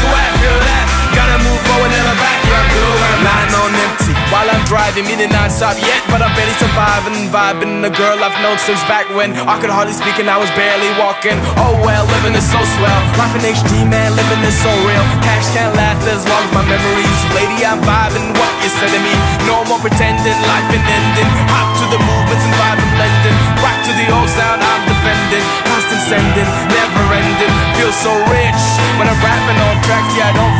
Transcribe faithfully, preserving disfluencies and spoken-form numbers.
you at? Feel that? Gotta move forward, never back. Yeah, I'm doing lying on empty while I'm driving, meaning not stop yet, but I'm barely surviving, vibing. The girl I've known since back when I could hardly speak and I was barely walking. Oh well, living is so swell. Life in H D, man, living is so real. Cash can't last as long as my memories. Lady, I'm vibing what you said to me. No more pretending, life ain't ending. Hop to the movements and vibe and blending. Rock to the old sound I'm defending. Constant sending, never ending. Feel so rich when I'm rapping on tracks. Yeah, I don't